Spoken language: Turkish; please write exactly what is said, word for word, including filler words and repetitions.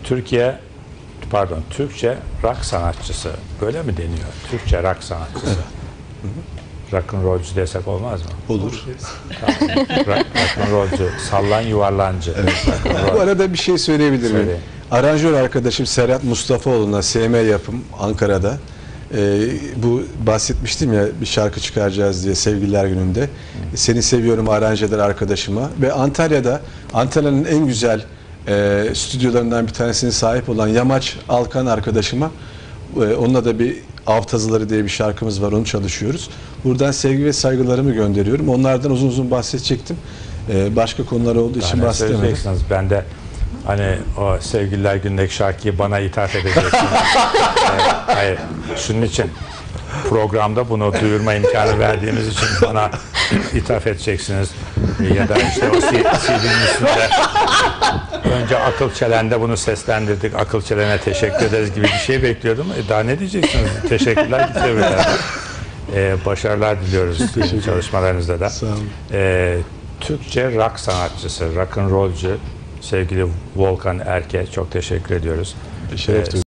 Türkiye, pardon, Türkçe rock sanatçısı. Böyle mi deniyor? Türkçe rock sanatçısı. Rock'n'rollcu desek olmaz mı? Olur. Tamam. Rock'n'rollcu, sallan yuvarlancı. Evet. Bu arada bir şey söyleyebilir miyim? Söyle. Aranjör arkadaşım Serhat Mustafaoğlu'na S M Yapım Ankara'da e, bu bahsetmiştim ya bir şarkı çıkaracağız diye Sevgililer Günü'nde. Hı. Seni seviyorum aranjeder arkadaşıma ve Antalya'da Antalya'nın en güzel e, stüdyolarından bir tanesine sahip olan Yamaç Alkan arkadaşıma e, onunla da bir Av Tazıları diye bir şarkımız var, onu çalışıyoruz. Buradan sevgi ve saygılarımı gönderiyorum. Onlardan uzun uzun bahsedecektim. Ee, başka konular olduğu için bahsedemedim. Ben de hani o Sevgililer Günü'ndeki şarkıyı bana ithaf edeceksiniz. ee, hayır, şunun için programda bunu duyurma imkanı verdiğimiz için bana ithaf edeceksiniz. Ya da işte o C D'nin üstünde önce Akıl Çelen'de bunu seslendirdik. Akıl Çelen'e teşekkür ederiz gibi bir şey bekliyordum. E daha ne diyeceksiniz? Teşekkürler, teşekkürler. Ee, başarılar diliyoruz çalışmalarınızda da. Sağ olun. Ee, Türkçe rock sanatçısı, rock'n'rollcu sevgili Volkan Erke, çok teşekkür ediyoruz. Şeref